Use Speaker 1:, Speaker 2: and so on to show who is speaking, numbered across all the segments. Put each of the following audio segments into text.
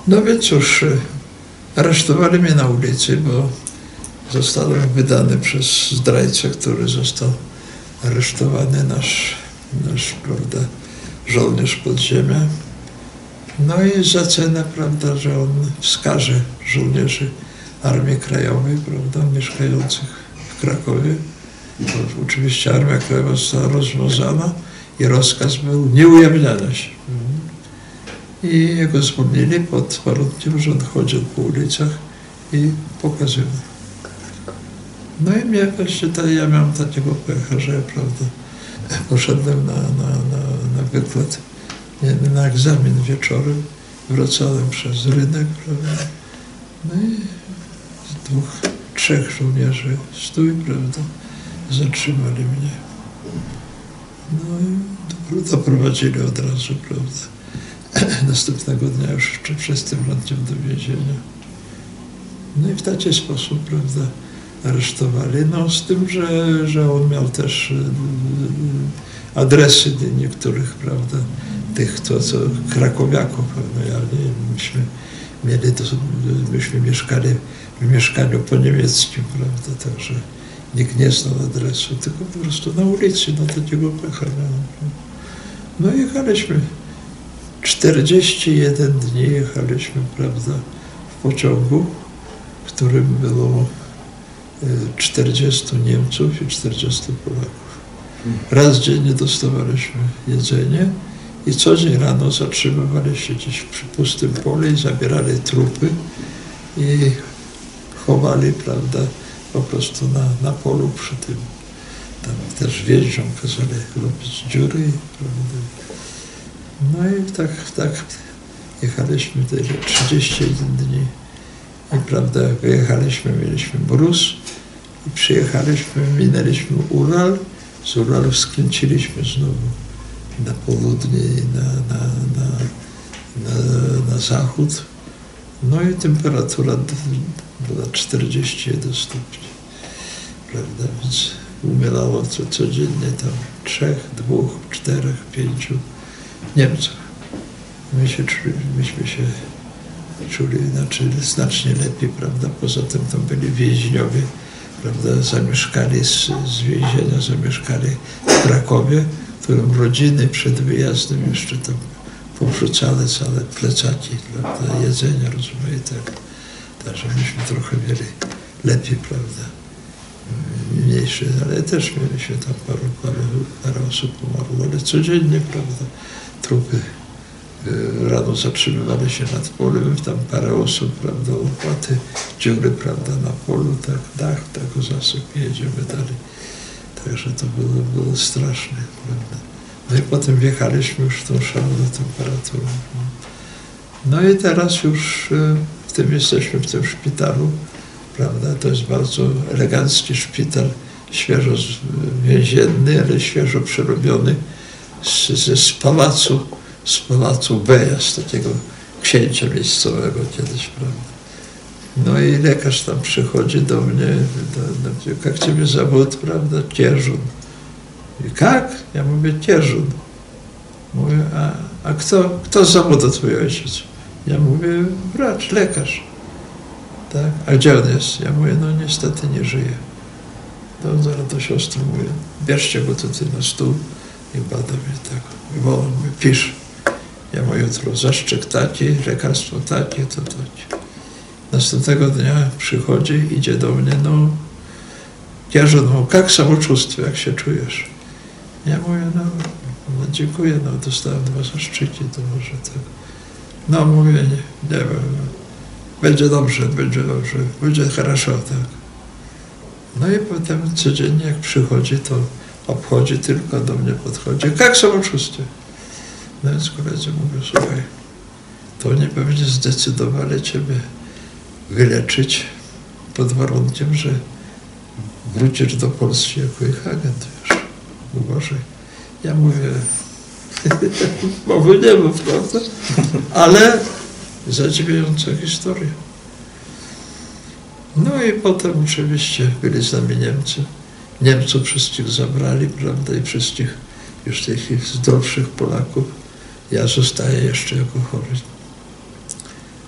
Speaker 1: No więc cóż, aresztowali mnie na ulicy, bo zostałem wydany przez zdrajcę, który został aresztowany, nasz prawda, żołnierz podziemia. No i za cenę, prawda, że on wskaże żołnierzy Armii Krajowej, prawda, mieszkających w Krakowie. Bo oczywiście Armia Krajowa została rozwiązana i rozkaz był nieujawniania się. I jego zwolnili pod warunkiem, że on chodził po ulicach i pokazywał. No i mnie właśnie, ja miałem takiego pecha, że prawda, poszedłem na wykład, na egzamin wieczorem, wracałem przez rynek, prawda, no i dwóch, trzech żołnierzy stój, prawda, zatrzymali mnie. No i doprowadzili od razu, prawda. Następnego dnia już przez tym wręczem do więzienia. No i w taki sposób, prawda, aresztowali. No z tym, że on miał też adresy niektórych, prawda, tych, co krakowiaków, prawda, myśmy mieszkali w mieszkaniu po niemieckim, prawda, także nikt nie znał adresu, tylko po prostu na ulicy, no takiego pecha miałem. No i jechaliśmy. 41 dni jechaliśmy, prawda, w pociągu, w którym było 40 Niemców i 40 Polaków. Raz dziennie dostawaliśmy jedzenie i co dzień rano zatrzymywali się gdzieś przy pustym polu i zabierali trupy i chowali, prawda, po prostu na polu przy tym. Tam też więźniom kazali robić dziury, prawda. No i tak jechaliśmy tyle 31 dni i prawda, jak wyjechaliśmy, mieliśmy mróz i przyjechaliśmy, minęliśmy Ural, z Uralu skręciliśmy znowu na południe i na zachód. No i temperatura była 41 stopni, prawda, więc umierało codziennie tam 3, 2, 4, 5 Niemców. Myśmy się czuli znacznie lepiej, prawda, poza tym tam byli więźniowie, prawda, zamieszkali z więzienia, zamieszkali w Krakowie, którym rodziny przed wyjazdem jeszcze tam powrzucali całe plecaki, prawda, jedzenia rozmaitego. Także myśmy trochę mieli lepiej, prawda, mniejsze, ale też mieliśmy tam parę osób umarło, ale codziennie, prawda, trupy rano zatrzymywali się nad polem, tam parę osób, prawda, łopaty, dziury, prawda, na polu, tak, dach, tak, zasyp, jedziemy dalej. Także to było straszne, prawda. No i potem wjechaliśmy już w tą szaloną temperaturę. No i teraz już jesteśmy w tym szpitalu, prawda, to jest bardzo elegancki szpital, świeżo więzienny, ale świeżo przerobiony z pałacu Beja, z takiego księcia miejscowego kiedyś, prawda. No i lekarz tam przychodzi do mnie, jak ciebie zawód, prawda, Kierzun. I jak? Ja mówię, Kierzun. Mówię, a kto z zawodu twój ojciec? Ja mówię, wracz, lekarz. Tak? A gdzie on jest? Ja mówię, no niestety nie żyje. To zaraz do siostry mówię, bierzcie go tutaj na stół i bada mnie tak. I on mówi, pisz. Ja mówię, jutro zaszczyk taki, lekarstwo takie, to takie. Następnego dnia przychodzi, idzie do mnie, no Kierzun, no jak samoczuństwo, jak się czujesz? Ja mówię, no dziękuję, no dostałem 2 zaszczyki, to może tak. No mówię, nie wiem, będzie dobrze, będzie хорошо, tak. No i potem codziennie jak przychodzi, to obchodzi, tylko do mnie podchodzi. Jak samoczucie? No więc koledzy mówią, słuchaj, to oni pewnie zdecydowali ciebie wyleczyć pod warunkiem, że wrócisz do Polski jako ich agent, wiesz, uważaj. Ja mówię, mowy nie mów, prawda? Ale zadziwiająca historia. No i potem oczywiście byli z nami Niemcy. Niemców wszystkich zabrali, prawda, i wszystkich już tych zdrowszych Polaków. Ja zostaję jeszcze jako chory.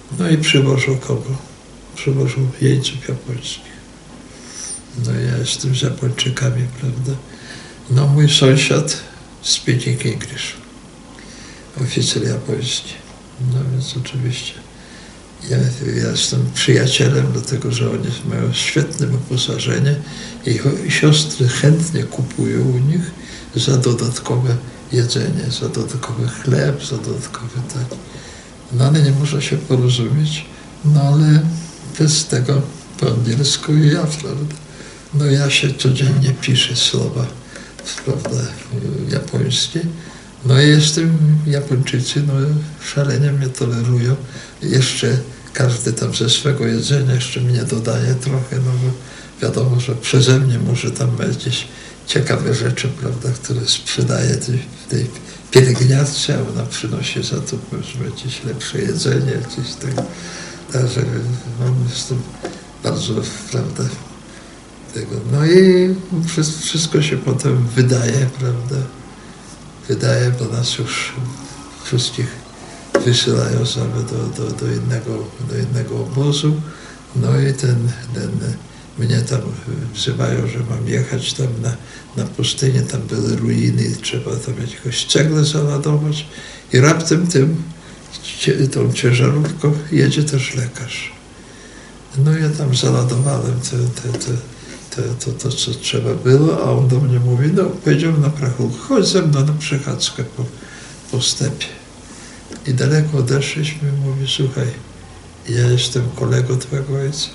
Speaker 1: No i przywożą kogo? Przywożą jeńców japońskich. No ja jestem z Japończykami, prawda? No mój sąsiad speaking English, oficer japoński. No więc oczywiście ja jestem przyjacielem, dlatego że oni mają świetne wyposażenie i siostry chętnie kupują u nich za dodatkowe jedzenie, za dodatkowy chleb, za dodatkowe tak. No ale nie można się porozumieć, no ale bez tego po angielsku i ja, prawda? No ja się codziennie piszę słowa, prawda, japońskie. No i Japończycy, no szalenie mnie tolerują. Jeszcze każdy tam ze swego jedzenia jeszcze mnie dodaje trochę, no bo wiadomo, że przeze mnie może tam jakieś ciekawe rzeczy, prawda, które sprzedaje tej pielęgniarce, a ona przynosi za to jakieś lepsze jedzenie, jakieś tego. Także jestem bardzo, prawda, tego. No i wszystko się potem wydaje, prawda, bo nas już wszystkich wysyłają sobie do innego obozu. No i mnie tam wzywają, że mam jechać tam na pustynię, tam były ruiny, trzeba tam jakiegoś cegłę zaladować i raptem tą ciężarówką jedzie też lekarz. No ja tam zaladowałem to, co trzeba było, a on do mnie mówi, no powiedział na prachu, chodź ze mną na przechadzkę po stepie. I daleko odeszliśmy, mówi, słuchaj, ja jestem kolegą twojego ojca.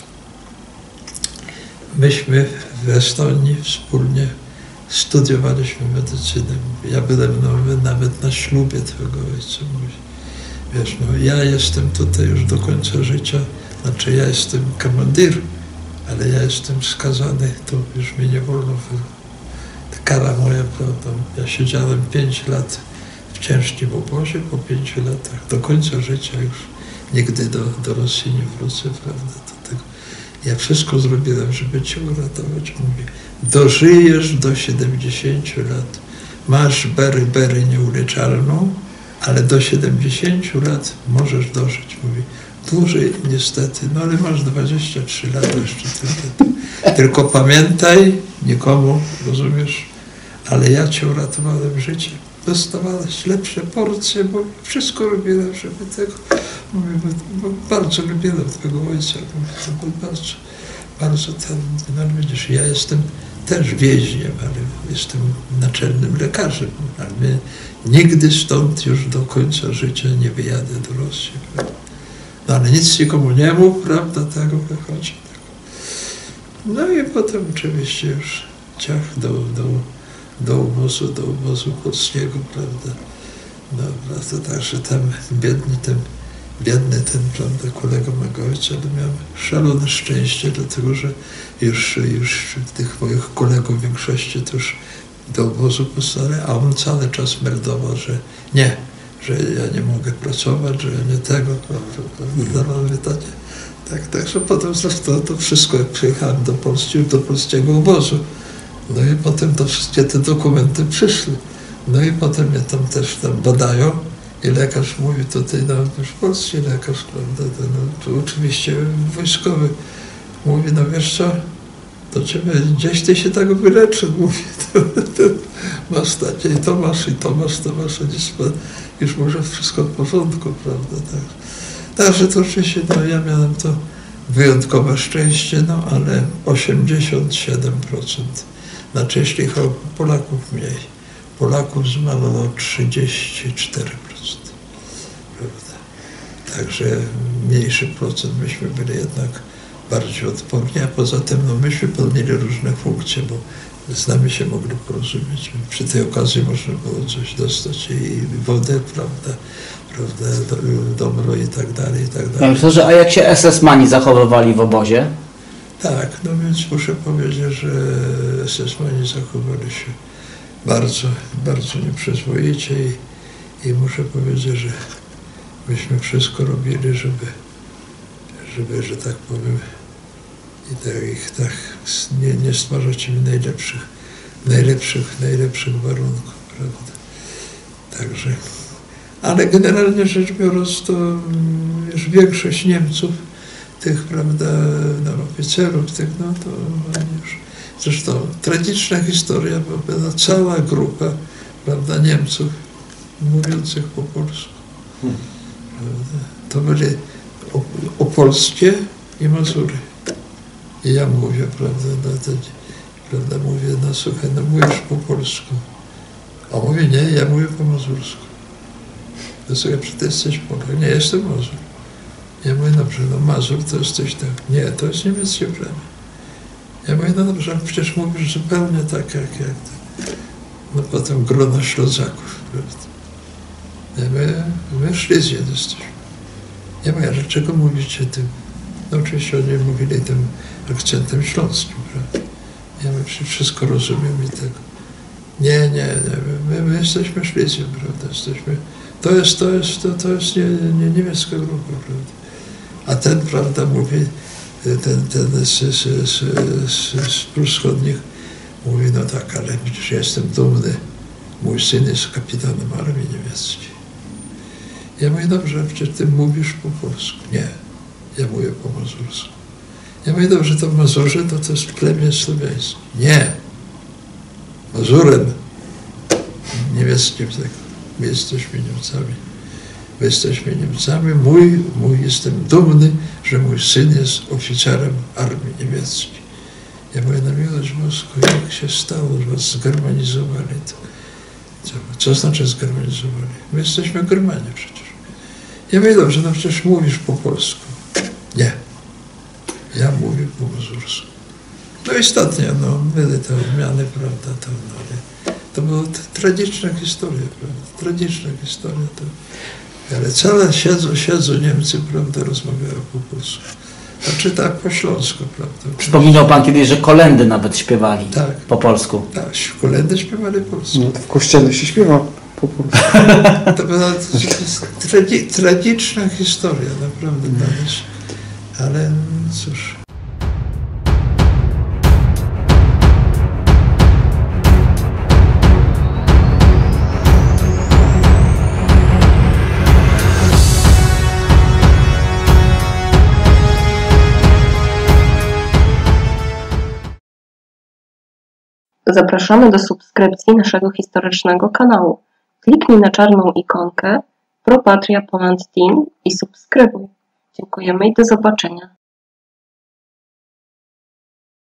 Speaker 1: Myśmy w Estonii wspólnie studiowaliśmy medycynę. Ja byłem nawet na ślubie twojego ojca. Mówi, wiesz, no ja jestem tutaj już do końca życia, znaczy ja jestem komandir, ale ja jestem skazany, to już mi nie wolno. Kara moja, prawda, ja siedziałem 5 lat w ciężkim obozie, po 5 latach, do końca życia już nigdy do Rosji nie wrócę, prawda, do tego. Ja wszystko zrobiłem, żeby cię uratować. Mówi, dożyjesz do 70 lat, masz bery nieuleczalną, ale do 70 lat możesz dożyć. Mówi, dłużej niestety, no ale masz 23 lata jeszcze tylko pamiętaj, nikomu, rozumiesz, ale ja cię uratowałem życie. Dostawałeś lepsze porcje, bo wszystko robiłem, żeby tego, mówię, bo bardzo lubiłem twojego ojca, to był bardzo ten, no widzisz, ja jestem też więźniem, ale jestem naczelnym lekarzem, ale nigdy stąd już do końca życia nie wyjadę do Rosji, prawda? No ale nic nikomu nie mów, prawda, tego wychodzi. No i potem oczywiście już ciach do obozu polskiego, prawda. No, prawda, także tam biedny ten, prawda, kolega mego ojca, ale miałem szalone szczęście, dlatego że już tych moich kolegów w większości to już do obozu posłali, a on cały czas meldował, że nie, że ja nie mogę pracować, że ja nie tego, prawda, także potem to wszystko, jak przyjechałem do polskiego obozu, no i potem to wszystkie te dokumenty przyszły, no i potem mnie tam też badają i lekarz mówi, tutaj no, już polski lekarz, prawda, to oczywiście wojskowy, mówi, no wiesz co, do ciebie, gdzieś ty się tak wyleczył, mówi, masz takie i to masz, już może wszystko w porządku, prawda, tak. Także to oczywiście, no ja miałem to wyjątkowe szczęście, no ale 87%, znaczy jeśli chodzi o Polaków mniej, Polaków zmarło 34%, prawda. Także mniejszy procent, myśmy byli jednak bardziej odporni, a poza tym no, myśmy pełnili różne funkcje, bo z nami się mogli porozumieć. Przy tej okazji można było coś dostać i wodę, prawda, dobro i tak dalej, i tak dalej.
Speaker 2: Ja myślę, że a jak się SS-mani zachowywali w obozie?
Speaker 1: Tak, no więc muszę powiedzieć, że SS-mani zachowali się bardzo, bardzo nieprzyzwoicie i muszę powiedzieć, że myśmy wszystko robili, żeby że tak powiem, ich tak nie stwarzać im najlepszych warunków, prawda. Także, Ale generalnie rzecz biorąc, to już większość Niemców, tych, prawda, no, oficerów, tych, no to już... Zresztą tragiczna historia, bo była cała grupa, prawda, Niemców mówiących po polsku. Prawda. To byli opolskie i Mazury. I ja mówię, prawda, mówię, no słuchaj, no mówisz po polsku. A mówi, nie, ja mówię po mazursku. To słuchaj, czy ty jesteś Polak? Nie, jestem Mazur. Ja mówię, dobrze, no Mazur to jesteś tak. Nie, to jest niemieckie plemię. Ja mówię, no dobrze, ale przecież mówisz zupełnie tak, jak no potem grono Ślązaków, prawda. Ja mówię, my Szlezjan jesteśmy. Ja mówię, ale dlaczego mówicie tym? No oczywiście oni mówili tym akcentem śląskim, prawda. Ja mówię, wszystko rozumiem i tego. Nie, my jesteśmy Szlezjan, prawda, jesteśmy... To jest nie niemiecka grupa, prawda. A ten, prawda, mówi, ten z Prus Wschodnich mówi, no tak, ale widzisz, ja jestem dumny, mój syn jest kapitanem armii niemieckiej. Ja mówię, dobrze, przecież ty mówisz po polsku. Nie, ja mówię po mazursku. Ja mówię, dobrze, to Mazurzy to jest plemię słowiańskie. Nie, Mazurem niemieckim tego. My jesteśmy Niemcami. My jesteśmy Niemcami. Jestem dumny, że mój syn jest oficerem armii niemieckiej. Ja mówię, na miłość boską, jak się stało, że was zgermanizowali? Co znaczy zgermanizowali? My jesteśmy Germanie przecież. Ja mówię, dobrze, no przecież mówisz po polsku. Nie. Ja mówię po mazursku. No i ostatnio, no, były te odmiany, prawda, to była tragiczna historia, prawda, tragiczna historia. Ale całe siedzą Niemcy, prawda, rozmawiają po polsku. Znaczy tak, po śląsku, prawda.
Speaker 2: Wspominał pan kiedyś, że kolendy nawet śpiewali po polsku.
Speaker 1: Tak, kolendy śpiewali po polsku.
Speaker 3: No, w kościele się śpiewa po polsku.
Speaker 1: To była tragiczna historia, naprawdę, ale cóż.
Speaker 4: Zapraszamy do subskrypcji naszego historycznego kanału. Kliknij na czarną ikonkę Pro Patria Poland Team i subskrybuj. Dziękujemy i do zobaczenia.